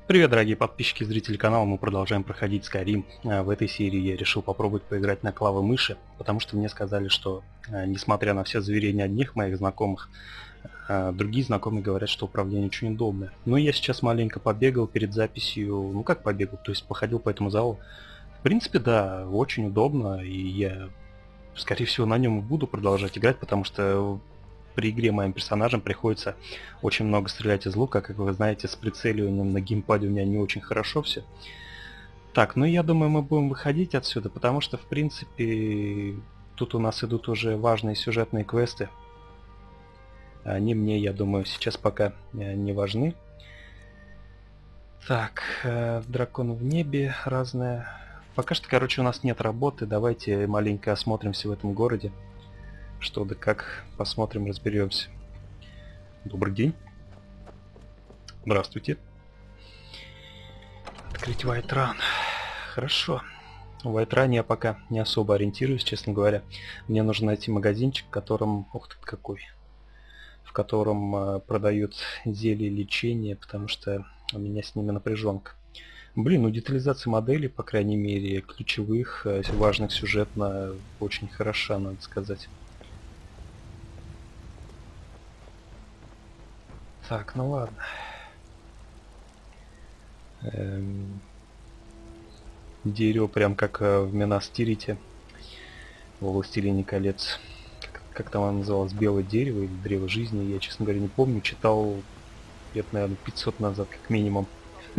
Привет, дорогие подписчики и зрители канала, мы продолжаем проходить Skyrim. В этой серии я решил попробовать поиграть на клавы мыши, потому что мне сказали, что, несмотря на все заверения одних моих знакомых, другие знакомые говорят, что управление очень удобное. Но я сейчас маленько побегал перед записью, ну как побегал, то есть походил по этому залу. В принципе, да, очень удобно, и я, скорее всего, на нем буду продолжать играть, потому что при игре моим персонажам приходится очень много стрелять из лука. Как вы знаете, с прицеливанием на геймпаде у меня не очень хорошо все. Так, ну я думаю, мы будем выходить отсюда, потому что, в принципе, тут у нас идут уже важные сюжетные квесты. Они мне, я думаю, сейчас пока не важны. Так, дракон в небе разное. Пока что, короче, у нас нет работы. Давайте маленько осмотримся в этом городе. Что да как, посмотрим, разберемся. Добрый день. Здравствуйте. Открыть White Run. Хорошо. В White Run я пока не особо ориентируюсь, честно говоря. Мне нужно найти магазинчик, в котором... Ух ты, какой! В котором продают зелье лечения, потому что у меня с ними напряженка. Блин, ну детализация моделей, по крайней мере, ключевых, важных сюжетно, очень хороша, надо сказать. Так, ну ладно. Дерево прям как в Минас Тирите, во Властелине колец. Как там оно называлось? Белое дерево или древо жизни? Я, честно говоря, не помню. Читал лет, наверное, 500 назад, как минимум.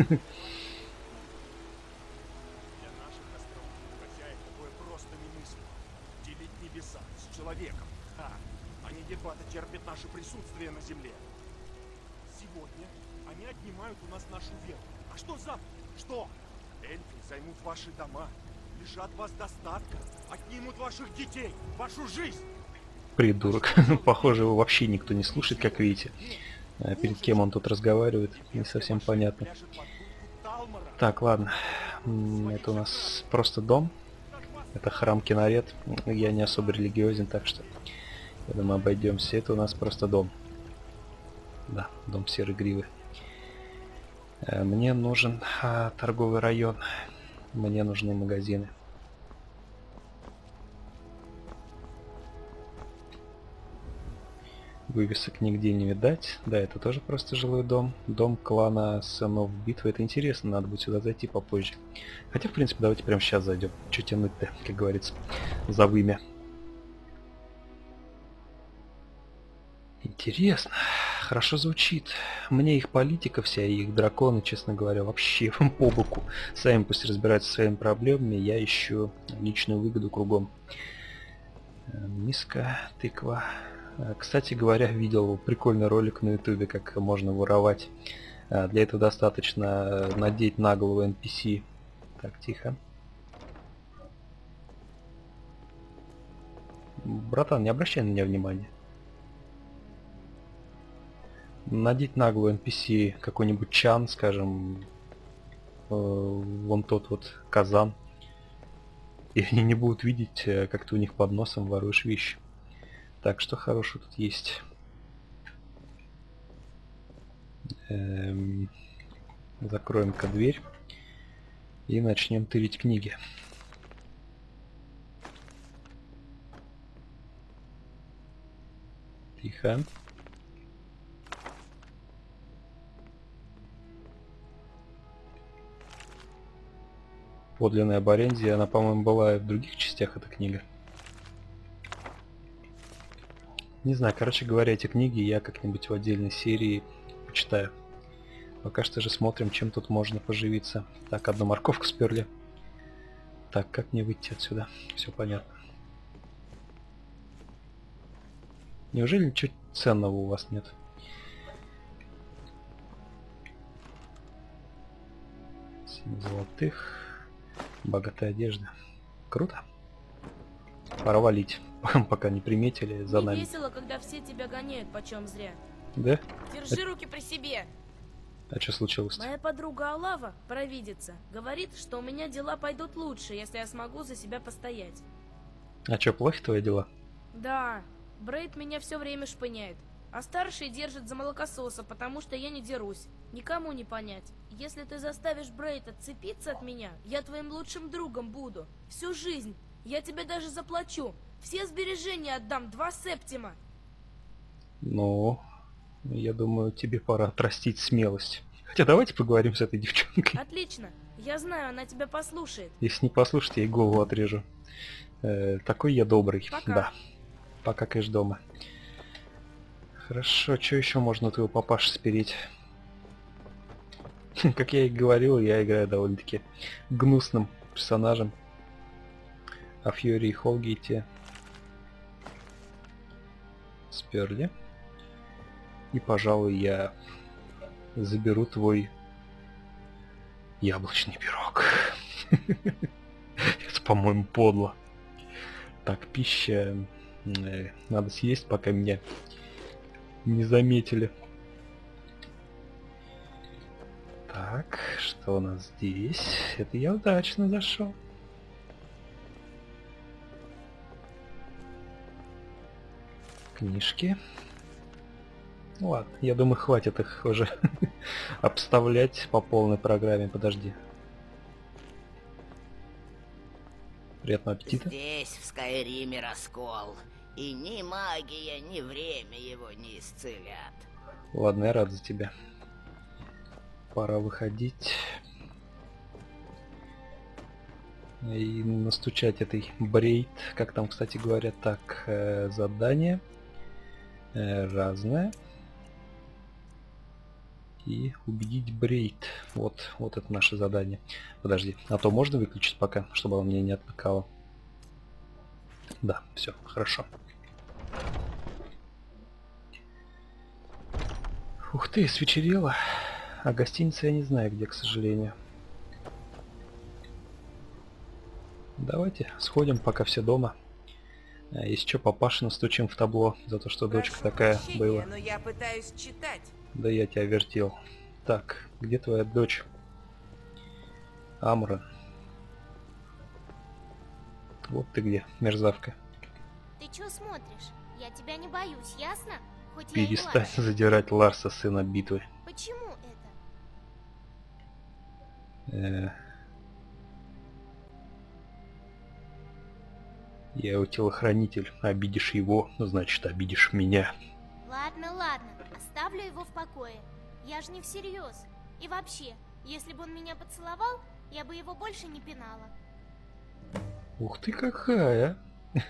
Терпят наше присутствие на земле. Сегодня они отнимают у нас нашу веру. А что завтра? Что? Эльфы займут ваши дома, лишат вас достатка, отнимут ваших детей, вашу жизнь. Придурок. Похоже, его вообще никто не слушает, как видите. Перед кем он тут разговаривает, не совсем понятно. Так, ладно. Это у нас просто дом. Это храм Кинарет. Я не особо религиозен, так что... Я думаю, обойдемся. Это у нас просто дом. Да, дом серой гривы. Мне нужен торговый район. Мне нужны магазины. Вывесок нигде не видать. Да, это тоже просто жилой дом. Дом клана сынов битвы. Это интересно, надо будет сюда зайти попозже. Хотя, в принципе, давайте прямо сейчас зайдем. Че тянуть-то, как говорится, за вымя. Интересно, хорошо звучит. Мне их политика вся и их драконы, честно говоря, вообще по боку. Сами пусть разбираются со своими проблемами, я ищу личную выгоду кругом. Миска, тыква. Кстати говоря, видел прикольный ролик на ютубе, как можно воровать. Для этого достаточно надеть на голову NPC. Так, тихо. Братан, не обращай на меня внимания. Надеть наглую NPC какой-нибудь чан, скажем, вон тот вот казан, и они не будут видеть, как ты у них под носом воруешь вещи. Так, что хорошего тут есть? Закроем-ка дверь и начнем тырить книги. Тихо. Подлинная Борензия, она, по-моему, была и в других частях, эта книга. Не знаю, короче говоря, эти книги я как-нибудь в отдельной серии почитаю. Пока что же смотрим, чем тут можно поживиться. Так, одну морковку сперли. Так, как мне выйти отсюда? Все понятно. Неужели ничего ценного у вас нет? 7 золотых. Богатая одежда. Круто. Пора валить, пока не приметили за нами. Не весело, когда все тебя гоняют почем зря. Да? Держи руки при себе. А что случилось-то? Моя подруга Алава, провидица, говорит, что у меня дела пойдут лучше, если я смогу за себя постоять. А что, плохи твои дела? Да, Брейд меня все время шпыняет, а старший держит за молокососа, потому что я не дерусь. Никому не понять. Если ты заставишь Брейд отцепиться от меня, я твоим лучшим другом буду. Всю жизнь. Я тебе даже заплачу. Все сбережения отдам 2 септима. Ну, я думаю, тебе пора отрастить смелость. Хотя давайте поговорим с этой девчонкой. Отлично. Я знаю, она тебя послушает. Если не послушать, я ей голову отрежу. Такой я добрый. Пока. Да. Пока, конечно, дома. Хорошо, что еще можно у твоего папаши спереть? Как я и говорил, я играю довольно-таки гнусным персонажем. А Фьюри и Холгейте сперли. И, пожалуй, я заберу твой яблочный пирог. Это, по-моему, подло. Так, пища надо съесть, пока меня не заметили. Так, что у нас здесь? Это я удачно зашел. Книжки. Ну ладно, я думаю, хватит их уже обставлять по полной программе. Подожди. Приятного аппетита. Здесь, в Скайриме, раскол. И ни магия, ни время его не исцелят. Ладно, я рад за тебя. Пора выходить. И настучать этой Брейд. Как там, кстати, говорят, так, задание. Разное. И убедить Брейд. Вот это наше задание. Подожди, а то можно выключить пока, чтобы она меня не отвлекала? Да, все, хорошо. Ух ты, свечерело. А гостиница я не знаю где, к сожалению. Давайте сходим, пока все дома. Если что, папаше настучим в табло за то, что дочка такая была. Но я пытаюсь читать. Да я тебя вертел. Так, где твоя дочь? Амра. Вот ты где, мерзавка. Ты чё смотришь? Я тебя не боюсь, ясно? Хоть Перестань я и младше. задирать Ларса, сына битвы. Почему это? Я его телохранитель. Обидишь его, значит обидишь меня. Ладно, ладно, оставлю его в покое. Я же не всерьез. И вообще, если бы он меня поцеловал, я бы его больше не пинала. Ух ты какая!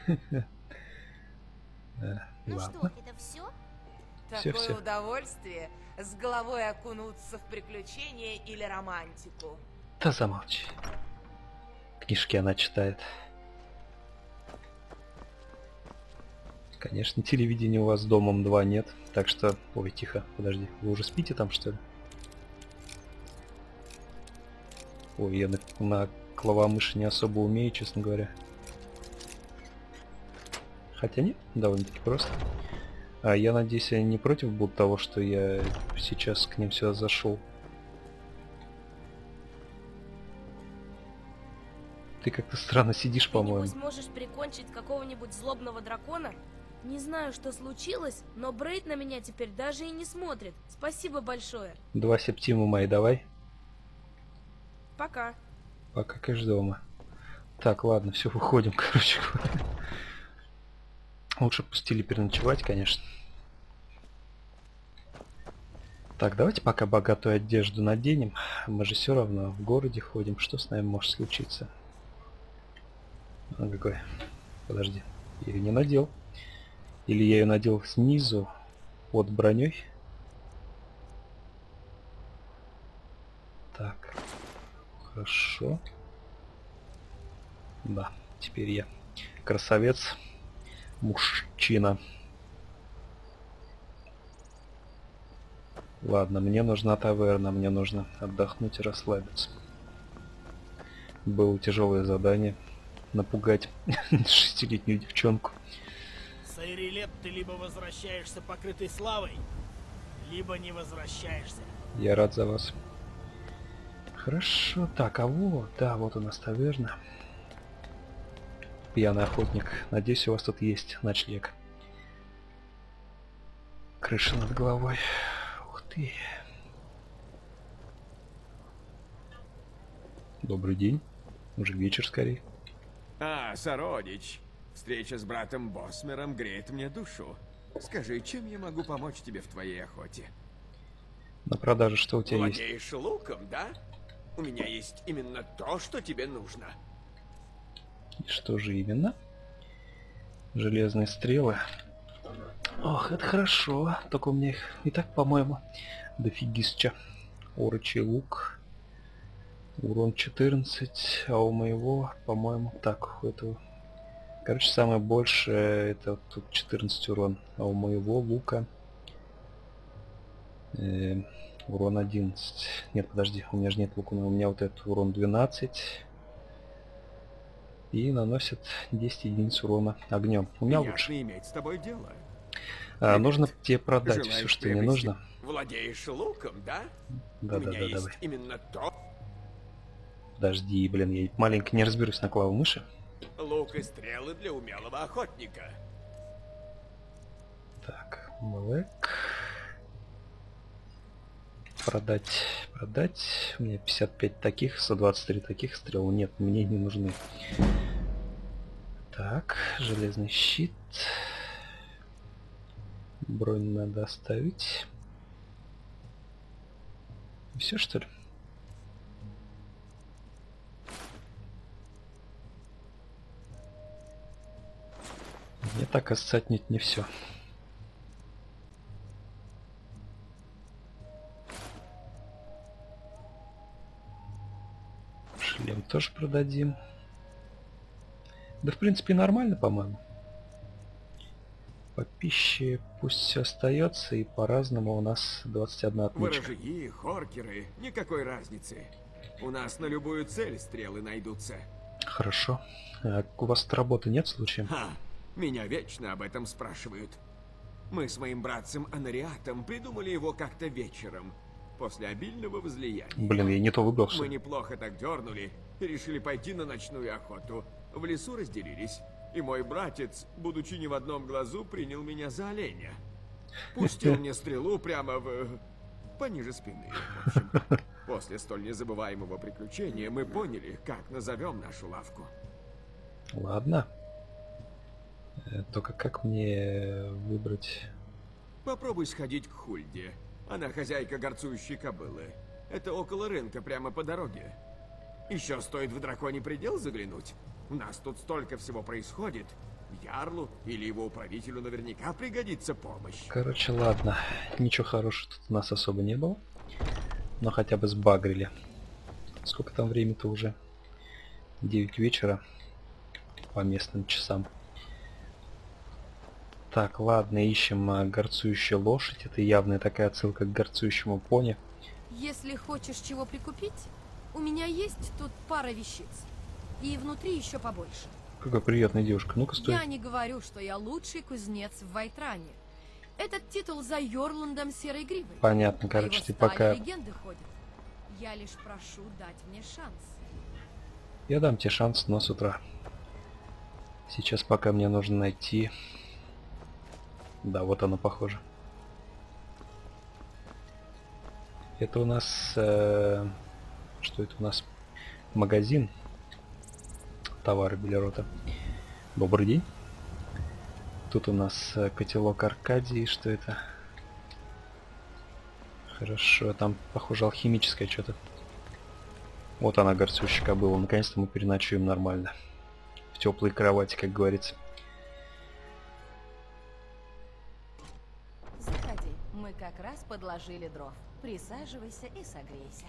Ну что, Ладно. это все? Всё, Такое всё. удовольствие с головой окунуться в приключения или романтику. Да замолчи. Книжки она читает. Конечно, телевидения у вас домом 2 нет, так что... Ой, тихо, подожди, вы уже спите там, что ли? Ой, я на клавомыши не особо умею, честно говоря. Хотя нет, довольно-таки просто. А я надеюсь, они не против будут того, что я сейчас к ним сюда зашел. Ты как-то странно сидишь, Ты, по-моему. небось, можешь прикончить какого-нибудь злобного дракона? Не знаю, что случилось, но Брейд на меня теперь даже и не смотрит. Спасибо большое. 2 септима мои давай. Пока. Пока кэш дома. Так, ладно, все, выходим, короче говоря. Лучше пустили переночевать, конечно. Так, давайте пока богатую одежду наденем. Мы же все равно в городе ходим. Что с нами может случиться? Какой? Подожди. Я ее не надел. Или я ее надел снизу под броней? Так. Хорошо. Да, теперь я красавец. Мужчина. Ладно, мне нужна таверна, мне нужно отдохнуть и расслабиться. Было тяжелое задание напугать 6-летнюю девчонку. Сайрилеп, ты либо возвращаешься покрытый славой, либо не возвращаешься. Я рад за вас. Хорошо, так, а вот, да, вот у нас таверна. Пьяный охотник. Надеюсь, у вас тут есть ночлег. Крыша над головой. Ух ты. Добрый день. Уже вечер скорее. А, сородич. Встреча с братом Босмером греет мне душу. Скажи, чем я могу помочь тебе в твоей охоте? На продаже что у тебя есть? Владеешь луком, да? У меня есть именно то, что тебе нужно. И что же именно? Железные стрелы. Ох, это хорошо. Только у меня их и так, по-моему, дофигища. Орочий лук. Урон 14, а у моего, по-моему, так, у этого... Короче, самое большее, это вот тут 14 урон, а у моего лука урон 11. Нет, подожди, у меня же нет лука, у меня вот этот урон 12. И наносит 10 единиц урона огнем. У меня лучше. Приятно иметь с тобой дело. Нужно тебе продать Желаешь все, что не приобрести? нужно. Владеешь луком, да? Да, У да, меня да, есть давай. именно то. Подожди, блин, я маленько не разберусь на клаве мыши. Лук и стрелы для умелого охотника. Так, Блэк. Продать, продать. У меня 55 таких, 123 таких стрел. Нет, мне не нужны. Так, железный щит. Бронь надо оставить. Все, что ли? Мне так, кажется, отнюдь не все. Шлем тоже продадим. Да, в принципе, нормально, по-моему. По пище пусть все остается, и по-разному у нас 21 отмычка. Ворожьи, хоркеры, никакой разницы. У нас на любую цель стрелы найдутся. Хорошо. А у вас тут работы нет случаем? Ха, меня вечно об этом спрашивают. Мы с моим братцем Анариатом придумали его как-то вечером, после обильного возлияния. Блин, я не то выбрал, что Мы ли? неплохо так дернули и решили пойти на ночную охоту. В лесу разделились, и мой братец, будучи не в одном глазу, принял меня за оленя. Пустил мне стрелу прямо пониже спины. В общем, после столь незабываемого приключения мы поняли, как назовем нашу лавку. Ладно. Только как мне выбрать... Попробуй сходить к Хульде. Она хозяйка горцующей кобылы. Это около рынка, прямо по дороге. Еще стоит в Драконий предел заглянуть. У нас тут столько всего происходит. Ярлу или его управителю наверняка пригодится помощь. Короче, ладно. Ничего хорошего тут у нас особо не было. Но хотя бы сбагрили. Сколько там времени-то уже? 9 вечера. По местным часам. Так, ладно, ищем горцующую лошадь. Это явная такая отсылка к горцующему пони. Если хочешь чего прикупить, у меня есть тут пара вещиц. И внутри еще побольше. Какая приятная девушка. Ну-ка, стой. Я не говорю, что я лучший кузнец в Вайтране. Этот титул за Йорландом Серой Гривой. Понятно, По короче, его ты стали пока... легенды ходят. Я лишь прошу дать мне шанс. Я дам тебе шанс, но с утра. Сейчас пока мне нужно найти... Да, вот оно похоже. Это у нас... Что это у нас? Магазин. Товары Белерота. Добрый день. Тут у нас котелок Аркадии. Что это? Хорошо, там, похоже, алхимическое что-то. Вот она, горцующая кобыла. Наконец-то мы переночуем нормально. В теплой кровати, как говорится. Заходи, мы как раз подложили дров. Присаживайся и согрейся.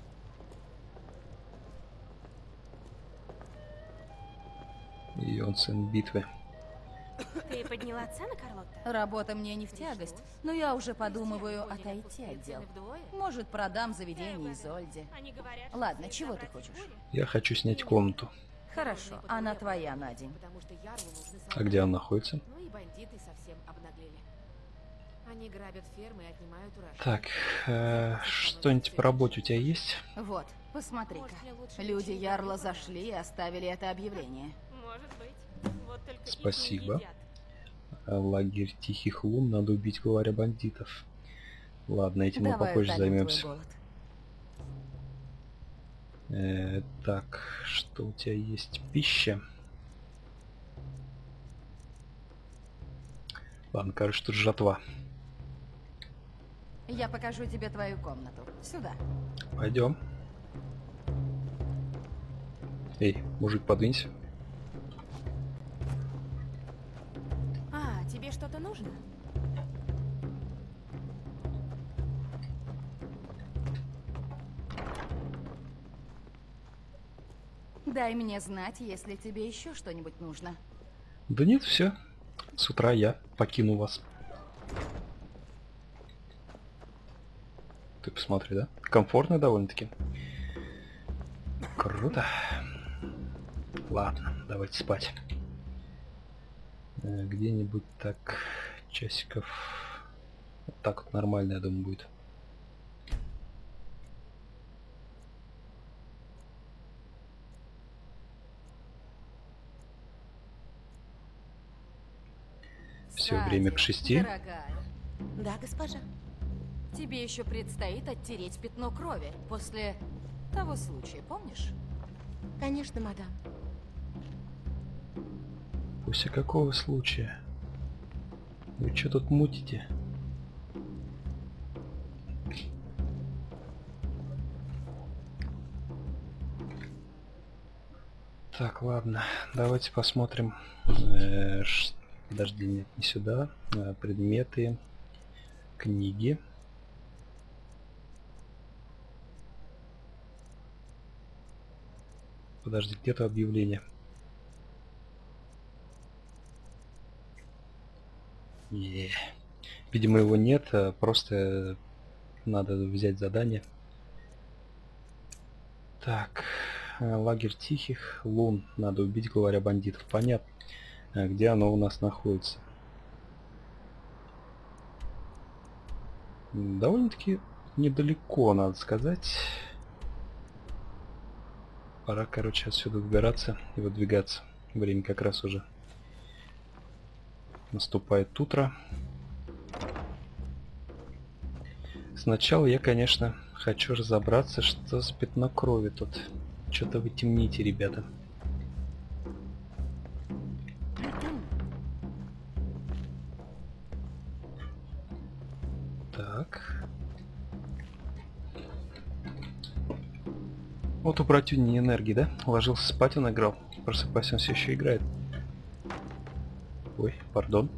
И он сын битвы. Ты подняла цены, Карлотта? Работа мне не в тягость, но я уже подумываю отойти от дел. Может, продам заведение Изольде. Ладно, чего ты хочешь? Я хочу снять комнату. Хорошо, она твоя, Надень. А где она находится? Ну и бандиты совсем обнаглели. Они грабят фермы и отнимают урожай. Так, что-нибудь по работе у тебя есть? Вот, посмотри-ка. Люди Ярла зашли и оставили это объявление. Может быть. Вот только Спасибо. Лагерь Тихих Лун, надо убить главаря бандитов. Ладно, этим мы Давай попозже утолим твой займемся. голод. Так, что у тебя есть? Пища. Ладно, короче, тут жатва. Я покажу тебе твою комнату. Сюда. Пойдем. Эй, мужик, подвинься. А, тебе что-то нужно? Дай мне знать, если тебе еще что-нибудь нужно. Да нет, все. С утра я покину вас. Ты посмотри, да? Комфортно довольно-таки. Круто. Ладно, давайте спать. Где-нибудь так часиков. Вот так вот нормально, я думаю, будет. Все, время к 6. Дорогая, Да, госпожа. тебе еще предстоит оттереть пятно крови после того случая, помнишь? Конечно, мадам. После какого случая? Вы что тут мутите? Так, ладно, давайте посмотрим. Подожди, нет, не сюда. Предметы, книги. Подожди, где-то объявление. Видимо, его нет, просто надо взять задание. Так, лагерь тихих лун. Надо убить главаря бандитов. Понятно. Где оно у нас находится? Довольно-таки недалеко, надо сказать. Пора, короче, отсюда выбираться и выдвигаться. Время как раз уже наступает утро. Сначала я, конечно, хочу разобраться, что за пятно крови тут. Что-то вы темните, ребята. Так. Вот у братюни энергии, да? Ложился спать, он играл. Просыпаясь, он все еще играет. Ой, пардон.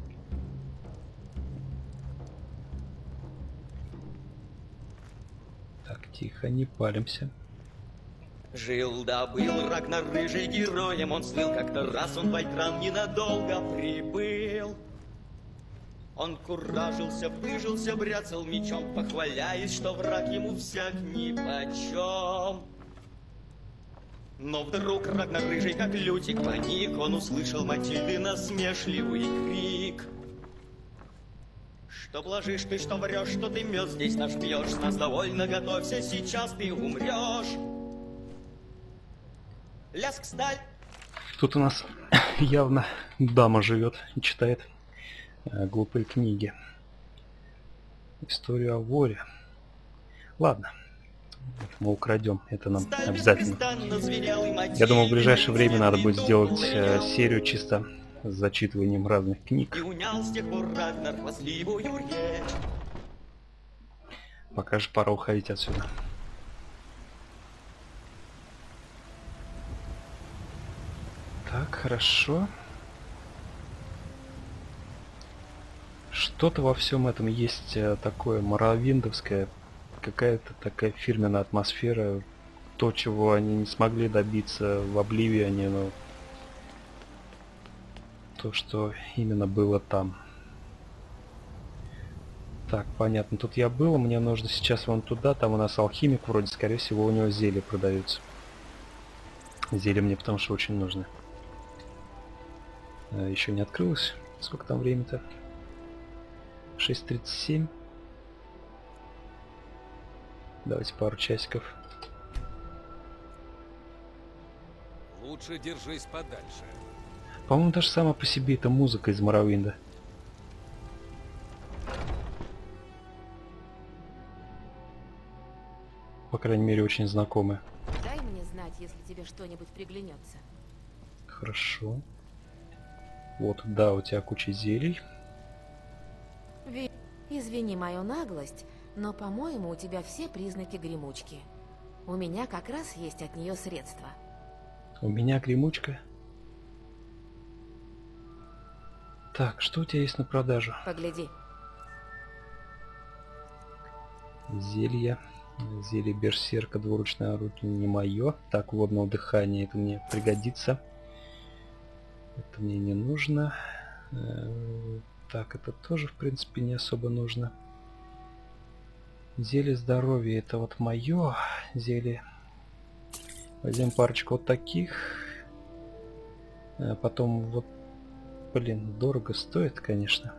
Так, тихо, не палимся. Жил-да был Рагнар рыжий героем, он слыл как-то раз, он в Айтран ненадолго прибыл. Он куражился, пыжился, бряцал мечом, похваляясь, что враг ему всяк нипочем. Но вдруг Рагнар рыжий, как лютик, паник, он услышал Матильды насмешливый крик. Что блажишь ты, что врешь, что ты мед здесь наш пьешь, с нас довольно готовься, сейчас ты умрешь. Лязг сталь. Тут у нас явно дама живет и читает глупые книги. Историю о воре. Ладно, мы украдем, это нам обязательно. Я думаю, в ближайшее время надо будет сделать серию чисто с зачитыванием разных книг. Пока же пора уходить отсюда. Так, хорошо. Что-то во всем этом есть такое моровиндовское, какая-то такая фирменная атмосфера, то, чего они не смогли добиться в Обливионе, но то, что именно было там. Так, понятно, тут я был, мне нужно сейчас вон туда, там у нас алхимик, вроде, скорее всего, у него зелья продаются. Зелья мне потому что очень нужны. Еще не открылось. Сколько там времени-то? 6:37. Давайте пару часиков. Лучше держись подальше. По-моему, даже сама по себе это музыка из Моровинда. По крайней мере, очень знакомая. Дай мне знать, если тебе что-нибудь приглянется. Хорошо. Вот, да, у тебя куча зелий. Извини мою наглость, но, по-моему, у тебя все признаки гремучки. У меня как раз есть от нее средства. У меня гремучка. Так, что у тебя есть на продажу? Погляди. Зелье. Зелье берсерка, двуручное оружие не мое. Так, водного дыхания, это мне пригодится. Это мне не нужно. Так, это тоже, в принципе, не особо нужно. Зелье здоровья, это вот мое. Зелье. Возьмем парочку вот таких. Потом вот, блин, дорого стоит, конечно.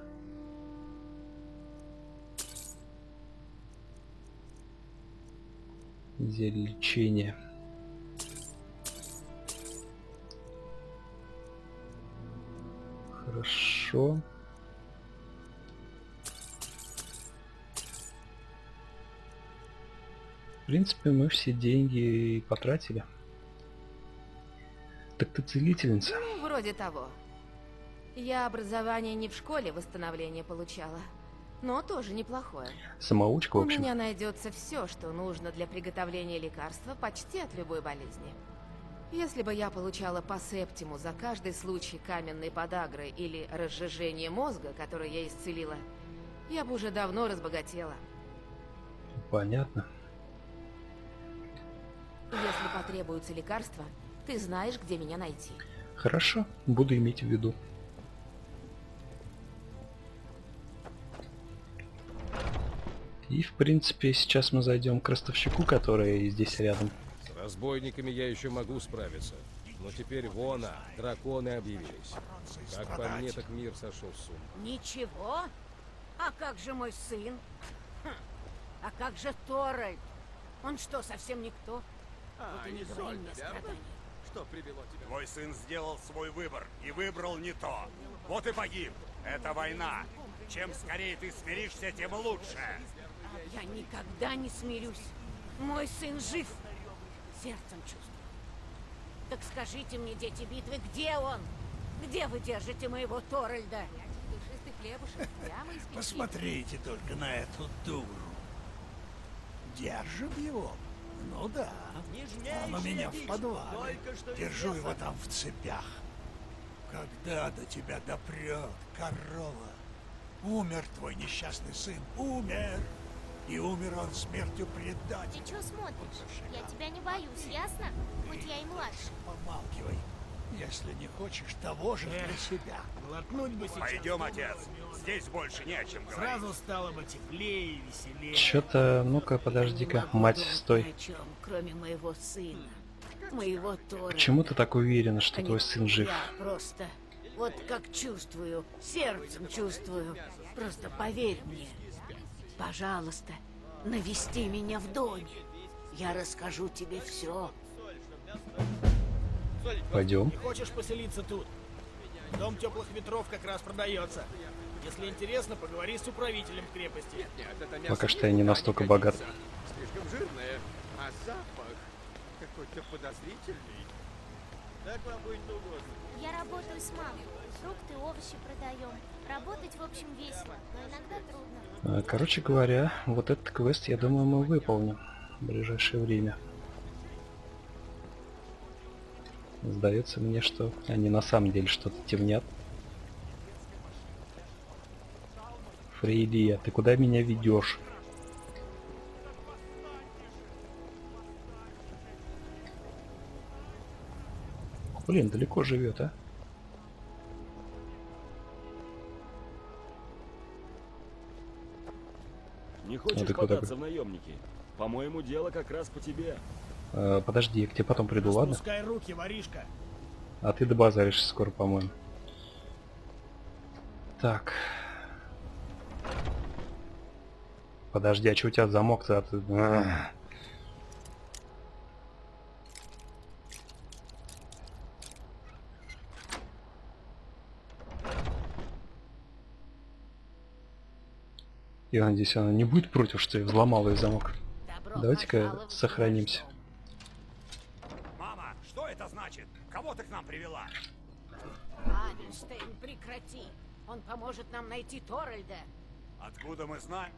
Зелье лечения. Хорошо. В принципе, мы все деньги потратили. Так ты целительница? Ну, вроде того. Я образование не в школе восстановления получала, но тоже неплохое. Самоучка, в общем. У меня найдется все, что нужно для приготовления лекарства почти от любой болезни. Если бы я получала по септиму за каждый случай каменной подагры или разжижения мозга, который я исцелила, я бы уже давно разбогатела. Понятно. Если потребуются лекарства, ты знаешь, где меня найти. Хорошо, буду иметь в виду. И, в принципе, сейчас мы зайдем к ростовщику, который здесь рядом. С разбойниками я еще могу справиться. Но теперь вон, драконы объявились. Как по мне, так мир сошел с ума. Ничего? А как же мой сын? А как же Торальд? Он что, совсем никто? Вот и не говори мне страданий. Что привело тебя? Твой сын сделал свой выбор и выбрал не то. Вот и погиб. Это война. Чем скорее ты смиришься, тем лучше. Я никогда не смирюсь. Мой сын жив. Сердцем чувствую. Так скажите мне, дети битвы, где он? Где вы держите моего Торальда? Душистый хлебушек прямо из печи. Посмотрите только на эту дуру. Держим его? Ну да. Он у меня в подвале. Держу его там в цепях. Когда до тебя допрет, корова? Умер твой несчастный сын. Умер. И умер он смертью предателя. Ты чё смотришь? Я тебя не боюсь, ясно? Хоть я и младше. Помалкивай. Если не хочешь того же для себя. Глотнуть бы сейчас. Пойдем, отец. Здесь больше не о чем говорить. Сразу стало бы теплее и веселее. Чё-то, ну-ка, подожди-ка, мать, стой. Ни о чем, кроме моего сына. Моего Торальда. Почему ты так уверена, что твой сын жив? Я просто вот как чувствую, сердцем чувствую. Просто поверь мне. Пожалуйста, навести меня в доме. Я расскажу тебе все. Пойдем. Не хочешь поселиться тут? Дом теплых ветров как раз продается. Если интересно, поговори с управителем крепости. Пока что я не настолько богат. Слишком жирное, а запах какой-то подозрительный. Так вам будет угодно. Я работаю с мамой. Фрукты, овощи продаем. Работать, в общем, весело, но иногда трудно. Короче говоря, вот этот квест, я думаю, мы выполним в ближайшее время. Сдается мне, что они на самом деле что-то темнят. Фрейлия, ты куда меня ведешь? Блин, далеко живет, а? Не хочешь податься в наемники? По-моему, дело как раз по тебе. Подожди, я к тебе потом приду, ладно? Спускай руки, воришка. А ты добазаришься скоро, по-моему. Так. Подожди, а что у тебя замок-то? Я надеюсь, она не будет против, что я взломал ее замок. Давайте-ка сохранимся. это значит? Кого ты к нам привела? Абельштейн, прекрати. Он поможет нам найти Торальда. Откуда мы знаем,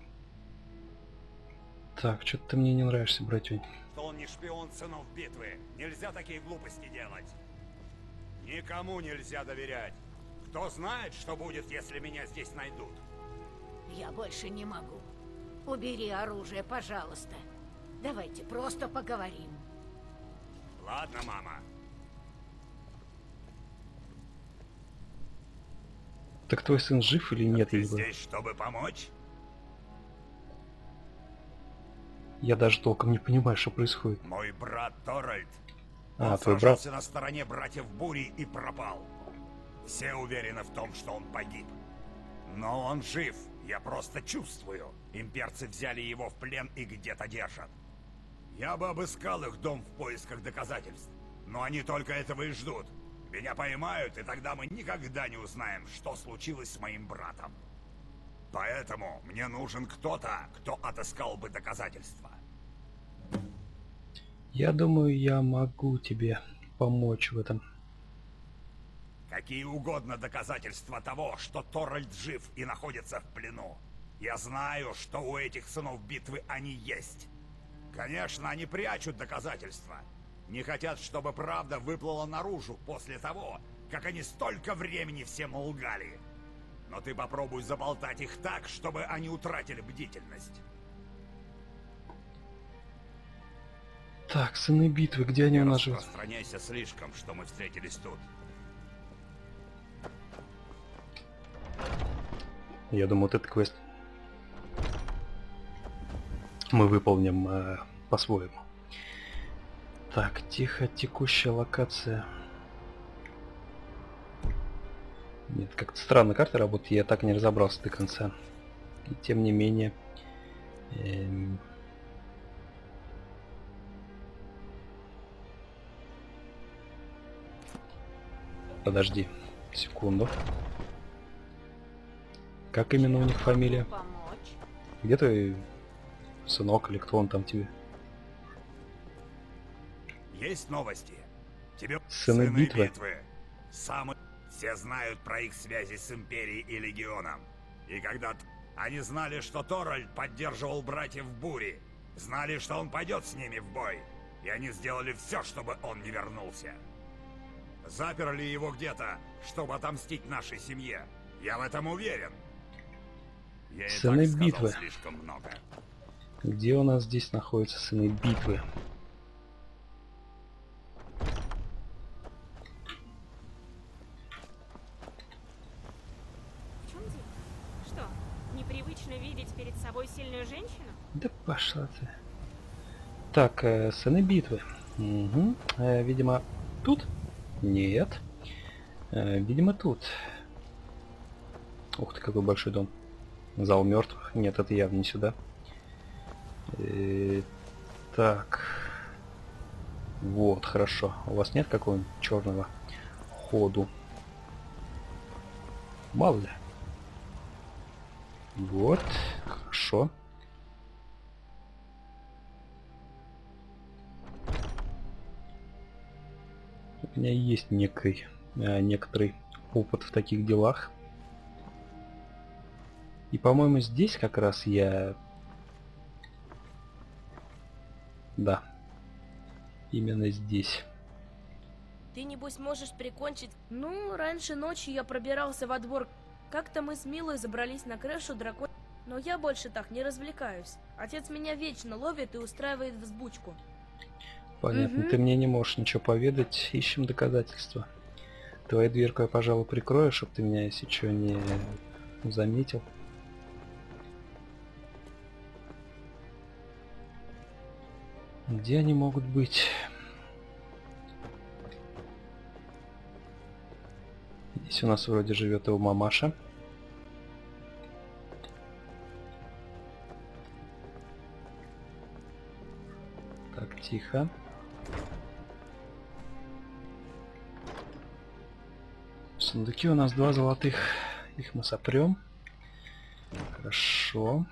Так, что-то ты мне не нравишься, братюнь. что он не шпион сынов битвы? Нельзя такие глупости делать. Никому нельзя доверять. Кто знает, что будет, если меня здесь найдут? Я больше не могу. Убери оружие, пожалуйста. Давайте просто поговорим. Ладно, мама. Так твой сын жив или нет? Ты Я не знаю. здесь, чтобы помочь? Я даже толком не понимаю, что происходит. Мой брат Торальд. А, Он твой брат? сражался на стороне братьев Бури и пропал. Все уверены в том, что он погиб. Но он жив. Я просто чувствую. Имперцы взяли его в плен и где-то держат. Я бы обыскал их дом в поисках доказательств. Но они только этого и ждут. Меня поймают, и тогда мы никогда не узнаем, что случилось с моим братом. Поэтому мне нужен кто-то, кто отыскал бы доказательства. Я думаю, я могу тебе помочь в этом. Какие угодно доказательства того, что Торальд жив и находится в плену. Я знаю, что у этих сынов битвы они есть. Конечно, они прячут доказательства. Не хотят, чтобы правда выплыла наружу после того, как они столько времени всем лгали. Но ты попробуй заболтать их так, чтобы они утратили бдительность. Так, сыны битвы, где они у нас живут? Распространяйся слишком, что мы встретились тут. Я думаю, вот этот квест мы выполним по-своему. Так, тихо, текущая локация. Нет, как-то странно карта работает, я так и не разобрался до конца. И тем не менее... Подожди, секунду. Как именно у них фамилия? Где твой сынок или кто он там тебе? Есть новости? Тебе Сыны битвы. Самые... Все знают про их связи с Империей и Легионом. И когда они знали, что Торальд поддерживал братьев Бури, знали, что он пойдет с ними в бой, и они сделали все, чтобы он не вернулся. Заперли его где-то, чтобы отомстить нашей семье. Я в этом уверен. Я и Сыны так битвы. сказал слишком много. Где у нас здесь находятся сыны битвы? В чем дело? Что, непривычно видеть перед собой сильную женщину? Да пошла ты. Так, сыны битвы. Угу. Видимо, тут? Нет. Видимо, тут. Ух ты, какой большой дом. Зал мертвых. Нет, это явно не сюда. Так. Вот, хорошо. У вас нет какого-нибудь черного ходу? Мало ли. Вот, хорошо. У меня есть некоторый опыт в таких делах. И, по-моему, здесь как раз я... Да. Именно здесь. Ты, небось, можешь прикончить... Ну, раньше ночью я пробирался во двор. Как-то мы с Милой забрались на крышу дракона. Но я больше так не развлекаюсь. Отец меня вечно ловит и устраивает взбучку. Понятно, ты мне не можешь ничего поведать. Ищем доказательства. Твою дверку я, пожалуй, прикрою, чтобы ты меня, если что, не заметил. Где они могут быть? Здесь у нас вроде живет его мамаша. Так, тихо. Сундуки у нас 2 золотых. Их мы сопрем. Хорошо.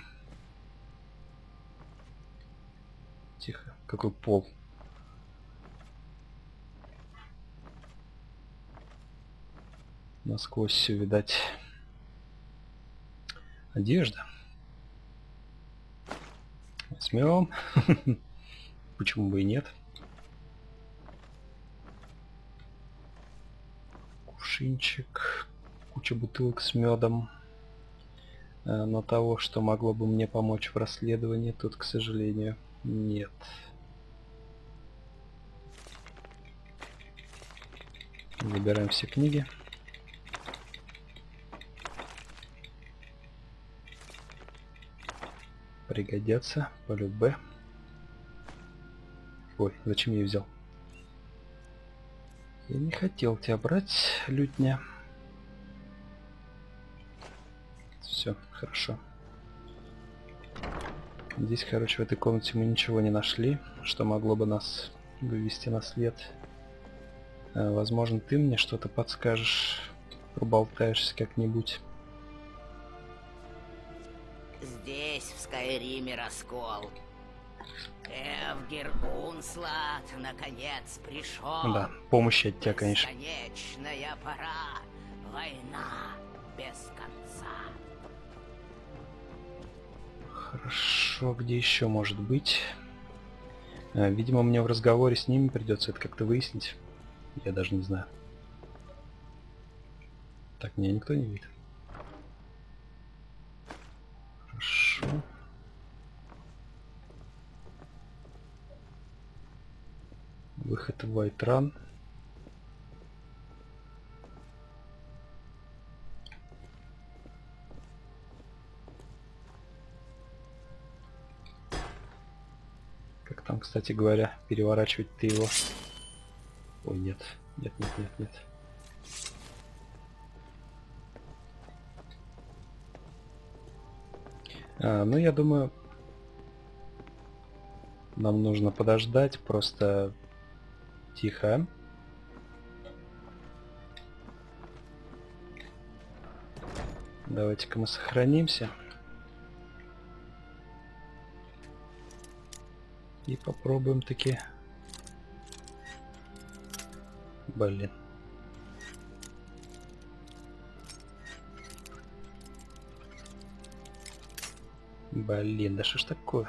Тихо. Какой пол. Насквозь все видать. Одежда. Возьмем. Почему бы и нет? Кувшинчик. Куча бутылок с медом. Но того, что могло бы мне помочь в расследовании, тут, к сожалению, нет. Забираем все книги. Пригодятся по любе. Ой, зачем я ее взял? Я не хотел тебя брать, лютня. Все, хорошо. Здесь, короче, в этой комнате мы ничего не нашли, что могло бы нас вывести на след. Возможно, ты мне что-то подскажешь, проболтаешься как-нибудь. Здесь, в Скайриме, раскол. Эвгер Унслат наконец пришел. Да, помощи от тебя, конечно. Бесконечная пора. Война без конца. Хорошо, где еще может быть? Видимо, мне в разговоре с ними придется это как-то выяснить. Я даже не знаю. Так, меня никто не видит. Хорошо. Выход в Вайтран. Как там, кстати говоря, переворачивать ты его? Ой, нет. Нет, нет, нет, нет. Ну, я думаю, нам нужно подождать, просто тихо. Давайте-ка мы сохранимся. И попробуем таки... Блин. Блин, да что ж такое?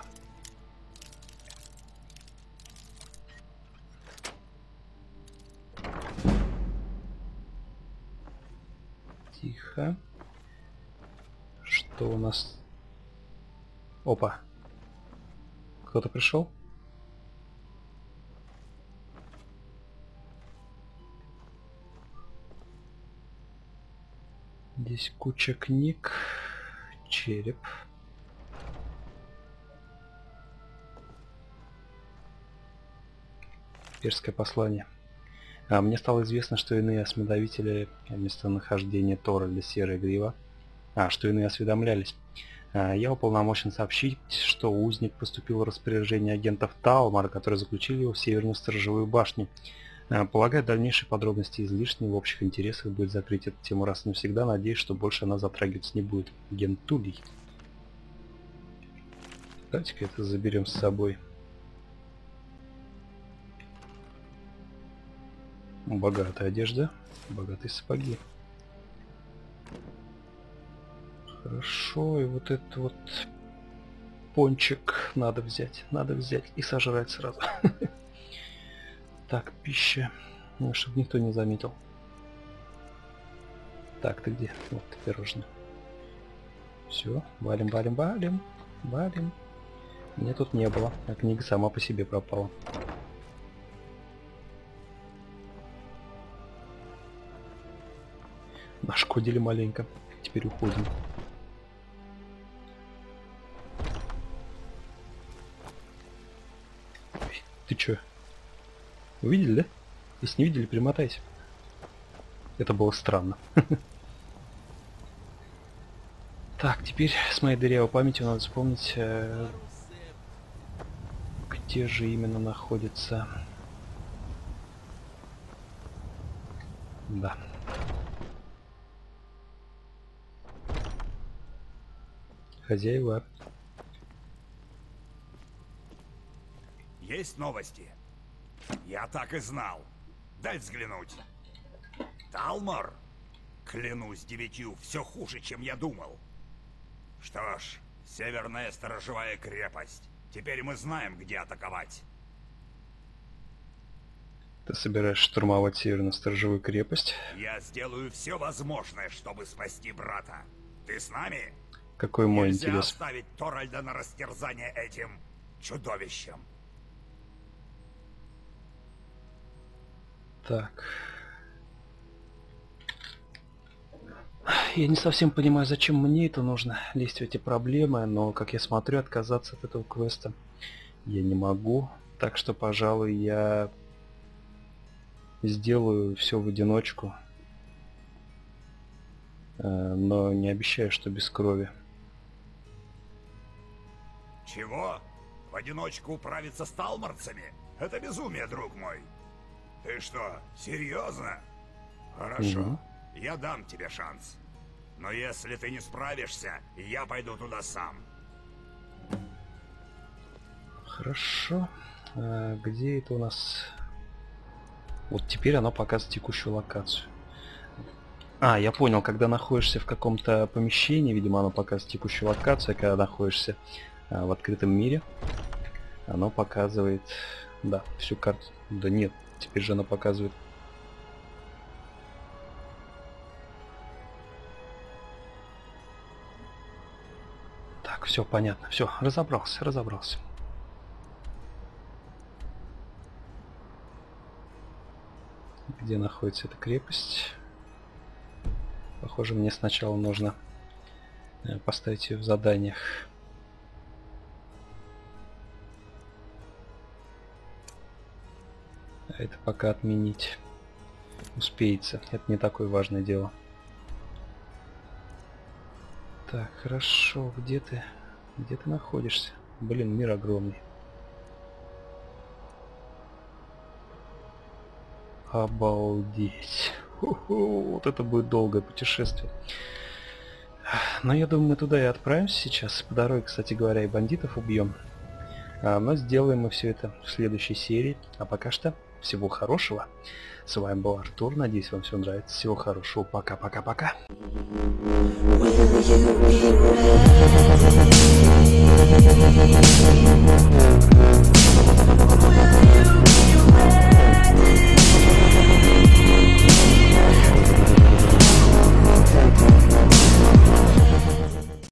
Тихо. Что у нас? Опа. Кто-то пришел? Здесь куча книг. Череп. Перское послание. Мне стало известно, что иные осведомители о местонахождении Тора для Серой Грива. Что иные осведомлялись. Я уполномочен сообщить, что узник поступил в распоряжение агентов Таумара, которые заключили его в Северную сторожевую башню. Полагаю, дальнейшие подробности излишни, в общих интересах будет закрыть эту тему раз и навсегда. Надеюсь, что больше она затрагиваться не будет. Агент Тулей. Давайте-ка это заберем с собой. Богатая одежда, богатые сапоги. Хорошо, и вот этот вот пончик надо взять и сожрать сразу. Так, пища, чтобы никто не заметил. Так, ты где? Вот ты, пирожное. Все, валим, валим, валим, валим. Меня тут не было, а книга сама по себе пропала. Нашкодили маленько. Теперь уходим. Ты чё? Увидели, да? Если не видели, перемотайте. Это было странно. Так, теперь с моей дырявой памятью надо вспомнить, где же именно находится. Да. Хозяева. Есть новости? Я так и знал. Дай взглянуть. Талмор? Клянусь 9, все хуже, чем я думал. Что ж, Северная сторожевая крепость. Теперь мы знаем, где атаковать. Ты собираешься штурмовать Северную сторожевую крепость? Я сделаю все возможное, чтобы спасти брата. Ты с нами? Какой мой Нельзя интерес? оставить Торальда на растерзание этим чудовищем. Так. Я не совсем понимаю, зачем мне это нужно, лезть в эти проблемы, но, как я смотрю, отказаться от этого квеста я не могу. Так что, пожалуй, я сделаю все в одиночку, но не обещаю, что без крови. Чего? В одиночку управиться с талморцами? Это безумие, друг мой. Ты что, серьезно? Хорошо, я дам тебе шанс. Но если ты не справишься, я пойду туда сам. Хорошо. Где это у нас? Вот теперь оно показывает текущую локацию. А, я понял, когда находишься в каком-то помещении, видимо, оно показывает текущую локацию, а когда находишься в открытом мире, оно показывает, да, всю карту. Да нет, теперь же оно показывает. Так, все понятно, все, разобрался. Где находится эта крепость? Похоже, мне сначала нужно поставить ее в заданиях. А это пока отменить. Успеется. Это не такое важное дело. Так, хорошо. Где ты? Где ты находишься? Блин, мир огромный. Обалдеть. Вот это будет долгое путешествие. Но я думаю, мы туда и отправимся сейчас. По дороге, кстати говоря, и бандитов убьем. Но сделаем мы все это в следующей серии. А пока что всего хорошего. С вами был Артур. Надеюсь, вам все нравится. Всего хорошего. Пока-пока-пока. Will you be ready?